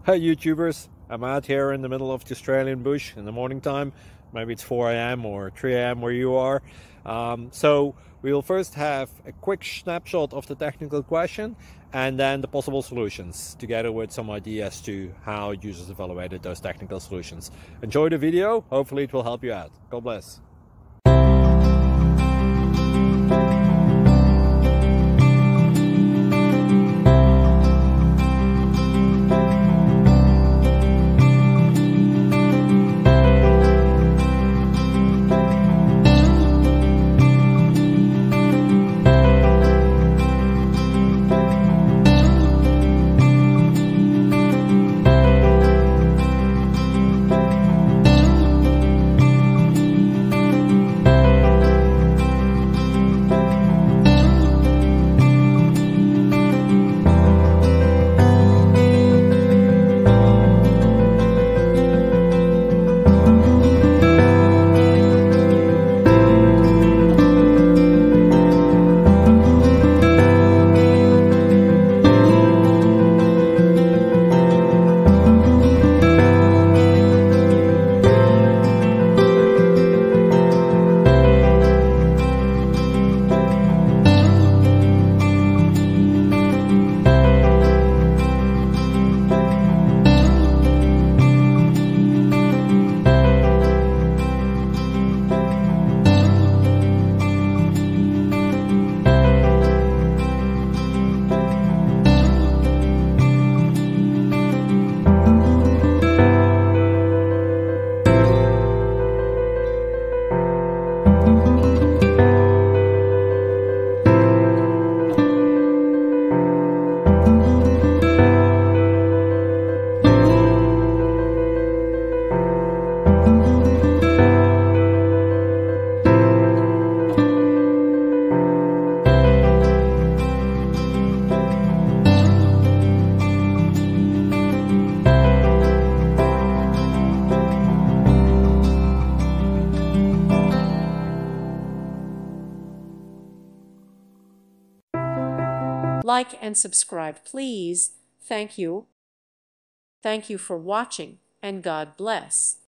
Hey YouTubers, I'm out here in the middle of the Australian bush in the morning time. Maybe it's 4 a.m. or 3 a.m. where you are. So we will first have a quick snapshot of the technical question and then the possible solutions, together with some ideas to how users evaluated those technical solutions. Enjoy the video, hopefully it will help you out. God bless. Like and subscribe, please. Thank you. Thank you for watching, and God bless.